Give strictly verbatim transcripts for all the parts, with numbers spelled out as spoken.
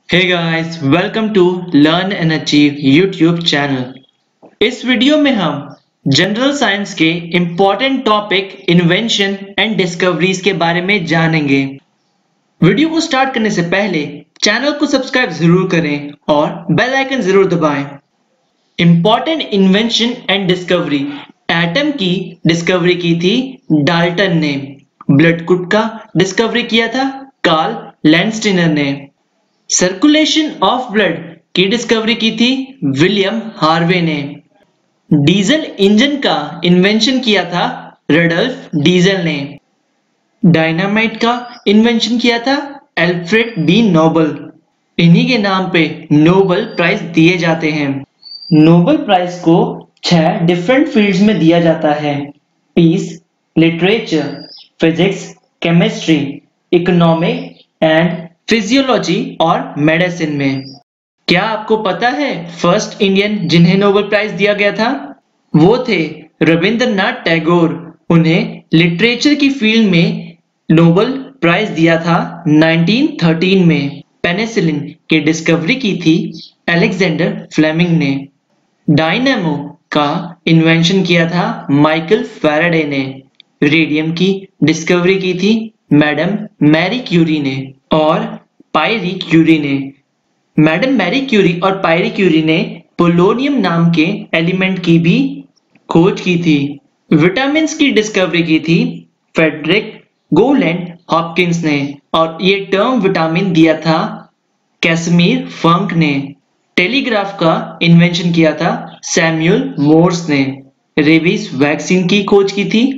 Hey guys, welcome to Learn and Achieve YouTube channel. इस video में हम general science के important topic invention and discoveries के बारे में जानेंगे। वीडियो को स्टार्ट करने से पहले चैनल को सब्सक्राइब जरूर करें और बेल आइकन जरूर दबाएं। Important invention and discovery. Atom की डिस्कवरी की थी डाल्टन ने। ब्लड ग्रुप का डिस्कवरी किया था कार्ल लैंडस्टीनर ने। सर्कुलेशन ऑफ ब्लड की डिस्कवरी की थी विलियम हार्वे ने। डीजल इंजन का इन्वेंशन किया था रडल्फ डीजल ने। डायनामाइट का इन्वेंशन किया था एल्फ्रेड बी नोबल। इन्हीं के नाम पे नोबल प्राइज दिए जाते हैं। नोबल प्राइज को छह डिफरेंट फील्ड्स में दिया जाता है: peace, literature, physics, chemistry, economic and physiology और मेडिसिन में। क्या आपको पता है फर्स्ट इंडियन जिन्हें नोबेल प्राइज दिया गया था? वो थे रविंद्रनाथ टैगोर। उन्हें लिटरेचर की फील्ड में नोबेल प्राइज दिया था उन्नीस सौ तेरह में। पेनिसिलिन की डिस्कवरी की थी अलेक्जेंडर फ्लेमिंग ने। डायनेमो का इन्वेंशन किया था माइकल फैराडे ने। रेडियम की डिस्कवरी की थी मैडम मैरी क्यूरी ने और पायरी क्यूरी ने। मैडम मैरी क्यूरी और पायरी क्यूरी ने पोलोनियम नाम के एलिमेंट की भी खोज की थी। विटामिन्स की डिस्कवरी की थी फ्रेडरिक गोलैंड हॉपकिंस ने और ये टर्म विटामिन दिया था कैसिमिर फंक ने। टेलीग्राफ का इन्वेंशन किया था सैमुअल मोर्स ने। रेबीज वैक्सीन की खोज की थी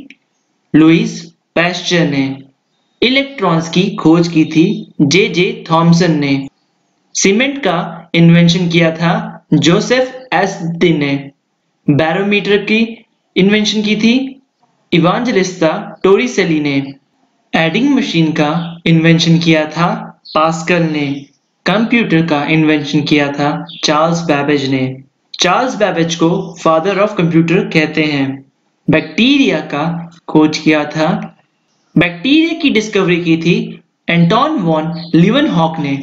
लुइस पैस्चर ने। इलेक्ट्रॉन्स की खोज की थी जे जे थॉमसन ने। सीमेंट का इन्वेंशन किया था जोसेफ एस्डी ने। बैरोमीटर की इन्वेंशन की थी इवांजेलिस्ता टोरिसेली ने। एडिंग मशीन का इन्वेंशन किया था पास्कल ने। कंप्यूटर का इन्वेंशन किया था चार्ल्स बैबेज ने। चार्ल्स बैबेज को फादर ऑफ कंप्यूटर कहते हैं। बैक्टीरिया का खोज किया था बैक्टीरिया की डिस्कवरी की थी एंटोन वॉन लीवनहॉक ने।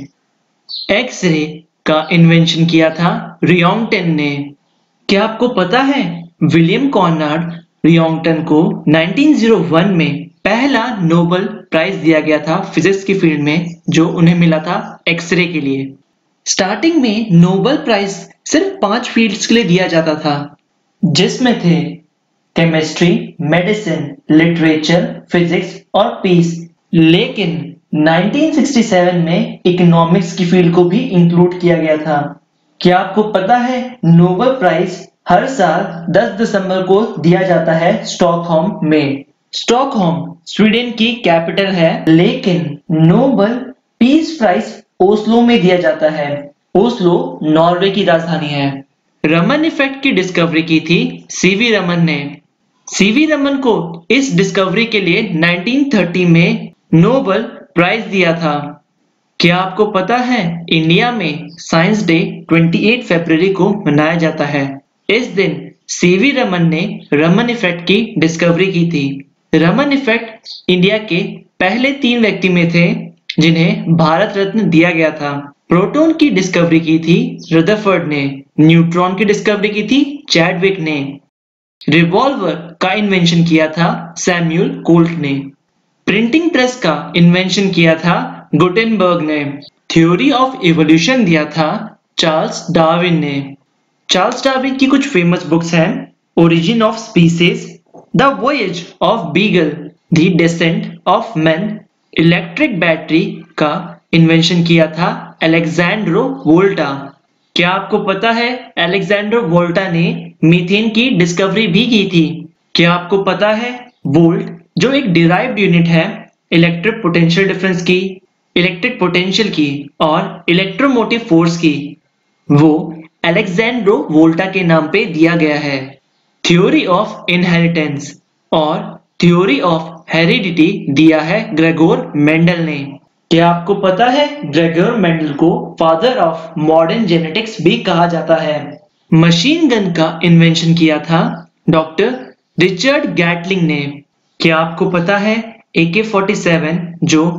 एक्सरे का इन्वेंशन किया था रियोंगटन ने। क्या आपको पता है विलियम कॉनराड रियोंगटन को उन्नीस सौ एक में पहला नोबेल प्राइज दिया गया था फिजिक्स की फील्ड में, जो उन्हें मिला था एक्सरे के लिए। स्टार्टिंग में नोबेल प्राइज सिर्फ पांच फील्ड्स के लिए दिया जाता था, जिसमें थे केमिस्ट्री, मेडिसिन, लिटरेचर, फिजिक्स और पीस। लेकिन उन्नीस सौ सरसठ में इकोनॉमिक्स की फील्ड को भी इंक्लूड किया गया था। क्या आपको पता है नोबेल प्राइज हर साल दस दिसंबर को दिया जाता है स्टॉकहोम में। स्टॉकहोम स्वीडन की कैपिटल है, लेकिन नोबेल पीस प्राइज ओस्लो में दिया जाता है। ओस्लो नॉर्वे की राजधानी है। रमन इफेक्ट की डिस्कवरी की थी सीवी रमन ने। सीवी रमन को इस डिस्कवरी के लिए उन्नीस सौ तीस में नोबेल प्राइज दिया था। क्या आपको पता है इंडिया में साइंस डे अट्ठाईस फरवरी को मनाया जाता है। इस दिन सीवी रमन ने रमन इफेक्ट की डिस्कवरी की थी। रमन इफेक्ट इंडिया के पहले तीन व्यक्ति में थे जिन्हें भारत रत्न दिया गया था। प्रोटॉन की डिस्कवरी की थी रदरफोर्ड ने। न्यूट्रॉन की डिस्कवरी की थी चैडविक ने। रिवॉल्वर का इन्वेंशन किया था सैमुअल कोल्ट ने। प्रिंटिंग प्रेस का इन्वेंशन किया था गुटेनबर्ग ने। थ्योरी ऑफ इवोल्यूशन दिया था चार्ल्स डार्विन ने। चार्ल्स डार्विन की कुछ फेमस बुक्स हैं origin of species, the voyage of Beagle, the descent of man. Electric battery का इन्वेंशन किया था अलेक्जेंड्रो वोल्टा। क्या आपको पता है अलेक्जेंड्रो वोल्टा ने मीथेन की डिस्कवरी भी की थी। क्या आपको पता है वोल्ट जो एक डिराइव्ड यूनिट है इलेक्ट्रिक पोटेंशियल डिफरेंस की, इलेक्ट्रिक पोटेंशियल की और इलेक्ट्रोमोटिव फोर्स की, वो अलेक्जेंड्रो वोल्टा के नाम पे दिया गया है। थ्योरी ऑफ इनहेरिटेंस और थ्योरी ऑफ हेरिडिटी दिया है ग्रेगोर मेंडल ने। क्या आपको पता है ग्रेगोर मेंडल को फादर ऑफ मॉडर्न जेनेटिक्स भी कहा जाता है। मशीन गन का इन्वेंशन किया था डॉक्टर रिचर्ड गैटलिंग ने। क्या आपको पता है ए के सैंतालीस जो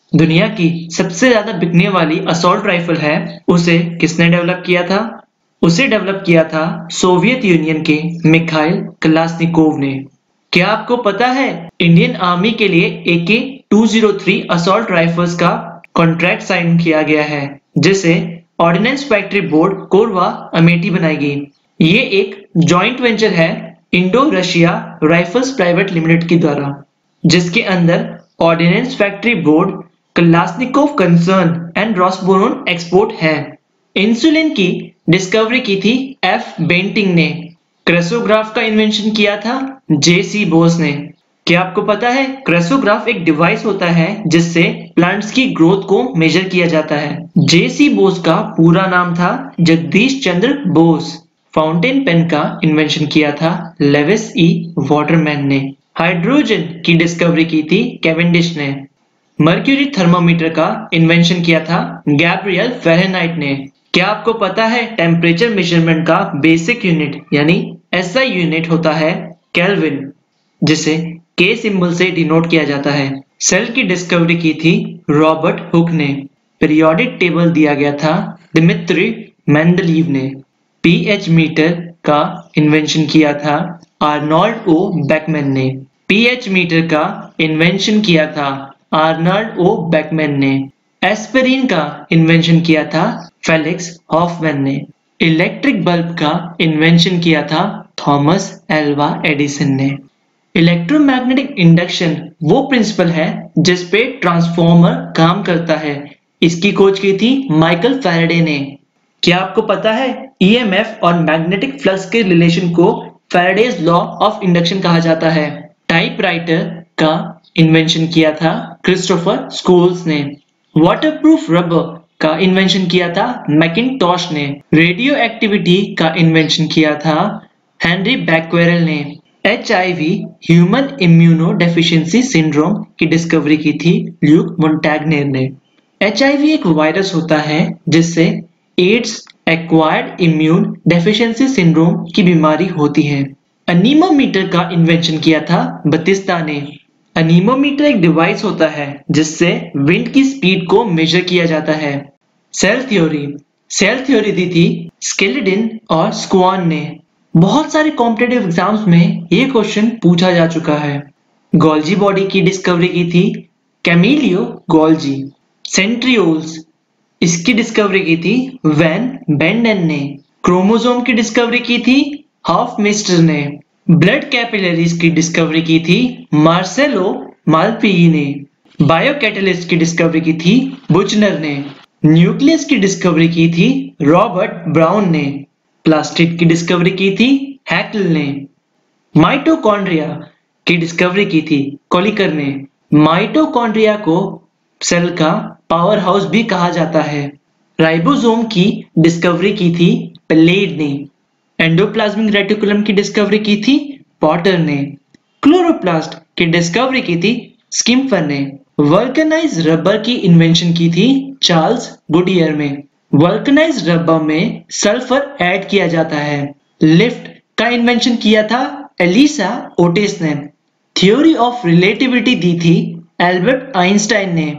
दुनिया की सबसे ज्यादा बिकने वाली असॉल्ट राइफल है, उसे किसने डेवलप किया था? उसे डेवलप किया था सोवियत यूनियन के मिखाइल कलाश्निकोव ने। क्या आपको पता है इंडियन आर्मी के लिए A K two zero three assault rifles का कॉन्ट्रैक्ट साइन किया गया है, जिसे ordnance factory board Korwa Amethi बनाएगी। ये एक जॉइंट वेंचर है Indo Russia rifles private limited के द्वारा, जिसके अंदर ordnance factory board, Kalashnikov concern and Rosoboron export है। इंसुलिन की डिस्कवरी की थी एफ बेंटिंग ने। क्रेसोग्राफ का इन्वेंशन किया था जे सी बोस ने। क्या आपको पता है क्रेसोग्राफ एक डिवाइस होता है जिससे प्लांट्स की ग्रोथ को मेजर किया जाता है। जे सी बोस का पूरा नाम था जगदीश चंद्र बोस। फाउंटेन पेन का इन्वेंशन किया था लेविस ई वाटरमैन ने। हाइड्रोजन की डिस्कवरी की थी कैवेंडिश ने। मर्क्यूरी थर्मोमीटर का इन्वेंशन किया था गैब्रियल फ़ारेनहाइट ने। क्या आपको पता है टेम्परेचर मेजरमेंट का बेसिक यूनिट यानी एस आई यूनिट होता है केल्विन, जिसे के सिंबल से डिनोट किया जाता है। सेल की डिस्कवरी की थी रॉबर्ट हुक ने। पीरियोडिक टेबल दिया गया था दिमित्री मेंडलीव ने। पीएच मीटर का इन्वेंशन किया था आर्नोल्ड ओ बेकमैन ने। पीएच मीटर का इन्वेंशन किया था आर्नोल्ड ओ बेकमैन ने। एस्पिरिन का इन्वेंशन किया था फेलिक्स हॉफमैन ने। इलेक्ट्रिक बल्ब का इन्वेंशन किया था थॉमस एल्वा एडिसन ने। इलेक्ट्रोमैग्नेटिक इंडक्शन वो प्रिंसिपल है जिस पे ट्रांसफॉर्मर काम करता है। इसकी खोज की थी माइकल फैराडे ने। क्या आपको पता है ई एम एफ और मैग्नेटिक फ्लक्स के रिलेशन को फैराडेज लॉ ऑफ इंडक्शन कहा जाता है। टाइपराइटर का इन्वेंशन किया था क्रिस्टोफर स्कूल्स ने। वाटरप्रूफ रबर का इन्वेंशन किया था मैकिन्टॉश ने। रेडियो एक्टिविटी का इन्वेंशन किया था हेनरी बैक्वेरेल ने। H I V human immuno deficiency syndrome की डिस्कवरी की थी ल्यूक मोंटैग्नेर ने। एच आई वी एक वायरस होता है जिससे AIDS acquired immune deficiency syndrome की बीमारी होती है। अनीमोमीटर का इन्वेंशन किया था बतिस्ता ने। अनीमोमीटर एक डिवाइस होता है जिससे विंड की स्पीड को मेजर किया जाता है। सेल थ्योरी सेल थ्योरी दी थी स्केलिडिन और स्क्वान ने। बहुत सारे कॉम्पिटिटिव एग्जाम्स में ये क्वेश्चन पूछा जा चुका है। गोल्जी बॉडी की डिस्कवरी की थी कैमिलियो गोल्जी। सेंट्रियोल्स इसकी डिस्कवरी की थी वैन बेंडेन ने। क्रोमोसोम की डिस्कवरी की थी हॉफमिस्टर ने। ब्लड कैपिलरीज की डिस्कवरी की थी मार्सेलो मालपीई ने। बायोकैटलिस्ट की डिस्कवरी की थी बुचनर ने। न्यूक्लियस की डिस्कवरी की थी रॉबर्ट ब्राउन ने। प्लास्टिक की डिस्कवरी की थी हैकल ने। माइटोकॉन्ड्रिया की डिस्कवरी की थी कोलिकर ने। माइटोकॉन्ड्रिया को सेल का पावर हाउस भी कहा जाता है। राइबोसोम की डिस्कवरी की थी पेलेड ने। एंडोप्लाज्मिक रेटिकुलम की डिस्कवरी की थी पॉटर ने। क्लोरोप्लास्ट की डिस्कवरी की थी स्किम्फर ने। वल्कनाइज रबर की इन्वेंशन की थी चार्ल्स गुडियर ने। वल्कनाइज रबर में सल्फर ऐड किया जाता है। लिफ्ट का इन्वेंशन किया था एलिसा ओटिस ने। थ्योरी ऑफ रिलेटिविटी दी थी एल्बर्ट आइंस्टाइन ने।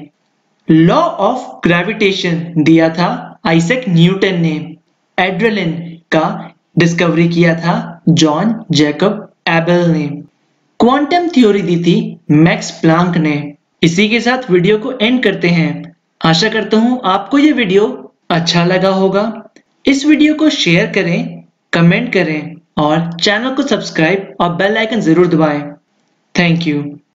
लॉ ऑफ ग्रेविटेशन दिया था आइजैक न्यूटन ने। एड्रेलिन का डिस्कवरी किया था जॉन जैकब एबल ने। क्वांटम थ्योरी दी थी मैक्स प्लांक ने। इसी के साथ वीडियो को एंड करते हैं। आशा करता हूं आपको ये वीडियो अच्छा लगा होगा। इस वीडियो को शेयर करें, कमेंट करें और चैनल को सब्सक्राइब और बेल आइकन जरूर दबाएं। Thank you.